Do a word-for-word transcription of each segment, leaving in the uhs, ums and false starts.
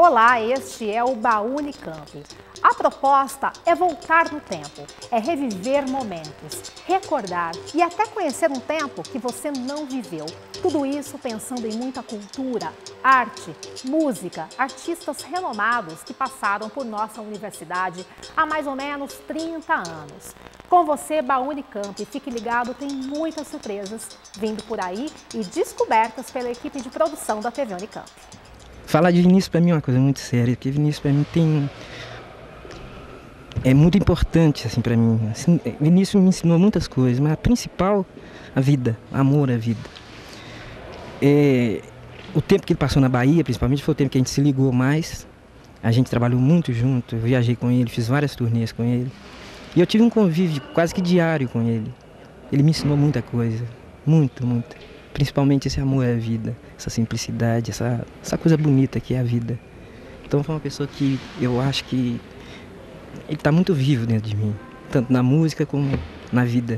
Olá, este é o Baú Unicamp. A proposta é voltar no tempo, é reviver momentos, recordar e até conhecer um tempo que você não viveu. Tudo isso pensando em muita cultura, arte, música, artistas renomados que passaram por nossa universidade há mais ou menos trinta anos. Com você, Baú Unicamp, fique ligado, tem muitas surpresas vindo por aí e descobertas pela equipe de produção da T V Unicamp. Falar de Vinícius para mim é uma coisa muito séria, porque Vinícius para mim tem... é muito importante assim, para mim. Assim, Vinícius me ensinou muitas coisas, mas a principal, a vida, amor à vida. É... O tempo que ele passou na Bahia, principalmente, foi o tempo que a gente se ligou mais. A gente trabalhou muito junto, eu viajei com ele, fiz várias turnês com ele. E eu tive um convívio quase que diário com ele. Ele me ensinou muita coisa, muito, muito. Principalmente esse amor à vida, essa simplicidade, essa, essa coisa bonita que é a vida. Então foi uma pessoa que eu acho que ele está muito vivo dentro de mim, tanto na música como na vida.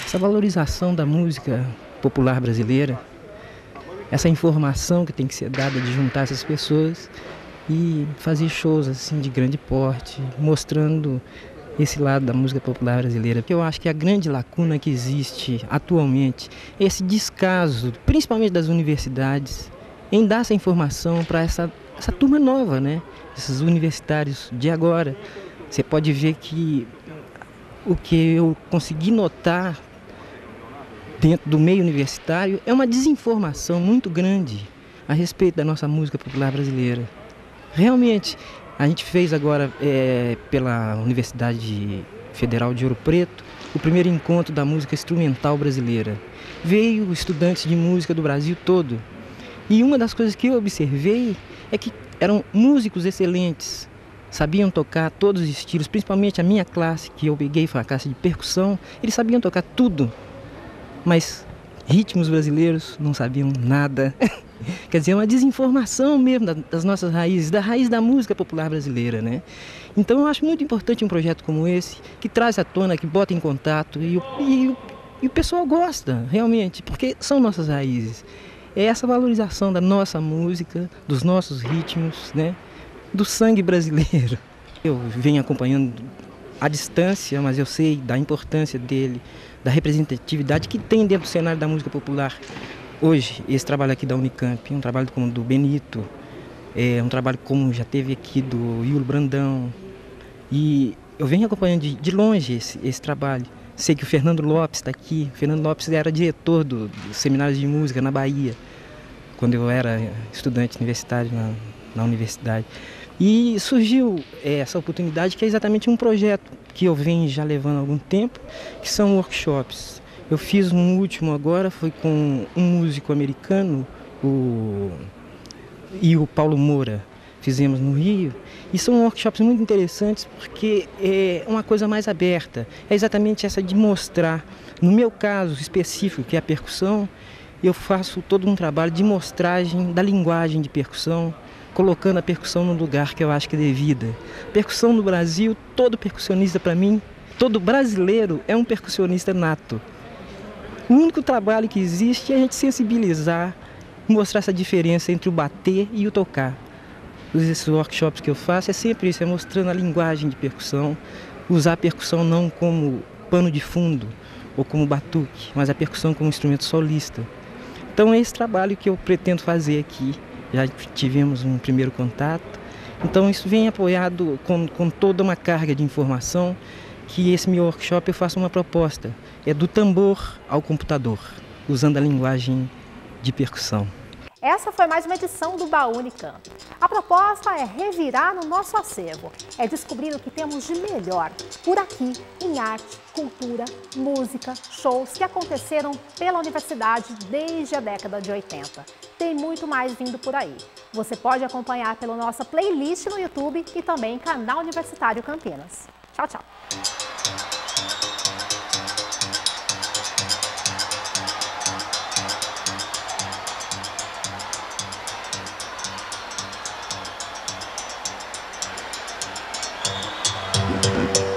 essa valorização da música popular brasileira, essa informação que tem que ser dada de juntar essas pessoas e fazer shows assim de grande porte, mostrando esse lado da música popular brasileira. Porque eu acho que a grande lacuna que existe atualmente é esse descaso, principalmente das universidades, em dar essa informação para essa, essa turma nova, né? Esses universitários de agora. Você pode ver que o que eu consegui notar dentro do meio universitário é uma desinformação muito grande a respeito da nossa música popular brasileira. Realmente, a gente fez agora é, pela Universidade Federal de Ouro Preto o primeiro encontro da música instrumental brasileira. Veio estudantes de música do Brasil todo. E uma das coisas que eu observei é que eram músicos excelentes, sabiam tocar todos os estilos, principalmente a minha classe, que eu peguei, foi a classe de percussão, eles sabiam tocar tudo. Mas ritmos brasileiros não sabiam nada. Quer dizer, é uma desinformação mesmo das nossas raízes, da raiz da música popular brasileira, né? Então eu acho muito importante um projeto como esse, que traz à tona, que bota em contato, e o, e o, e o pessoal gosta, realmente, porque são nossas raízes. É essa valorização da nossa música, dos nossos ritmos, né? Do sangue brasileiro. Eu venho acompanhando à distância, mas eu sei da importância dele, da representatividade que tem dentro do cenário da música popular. Hoje, esse trabalho aqui da Unicamp, um trabalho como do Benito, é um trabalho como já teve aqui do Iulo Brandão. E eu venho acompanhando de, de longe esse, esse trabalho. Sei que o Fernando Lopes está aqui. O Fernando Lopes era diretor do, do Seminário de Música na Bahia, quando eu era estudante universitário na, na universidade. E surgiu essa oportunidade, que é exatamente um projeto que eu venho já levando há algum tempo, que são workshops. Eu fiz um último agora, foi com um músico americano, o, e o Paulo Moura. Fizemos no Rio. E são workshops muito interessantes porque é uma coisa mais aberta. É exatamente essa de mostrar, no meu caso específico, que é a percussão, eu faço todo um trabalho de mostragem da linguagem de percussão, colocando a percussão no lugar que eu acho que é devida. Percussão no Brasil, todo percussionista para mim, todo brasileiro é um percussionista nato. O único trabalho que existe é a gente sensibilizar, mostrar essa diferença entre o bater e o tocar. Esses workshops que eu faço é sempre isso, é mostrando a linguagem de percussão, usar a percussão não como pano de fundo ou como batuque, mas a percussão como instrumento solista. Então é esse trabalho que eu pretendo fazer aqui. Já tivemos um primeiro contato, então isso vem apoiado com, com toda uma carga de informação, que esse meu workshop eu faço uma proposta, é do tambor ao computador, usando a linguagem de percussão. Essa foi mais uma edição do Baú Unicamp. A proposta é revirar no nosso acervo, é descobrir o que temos de melhor por aqui em arte, cultura, música, shows que aconteceram pela universidade desde a década de oitenta. Tem muito mais vindo por aí. Você pode acompanhar pela nossa playlist no YouTube e também canal Universitário Campinas. Tchau, tchau! Thank you.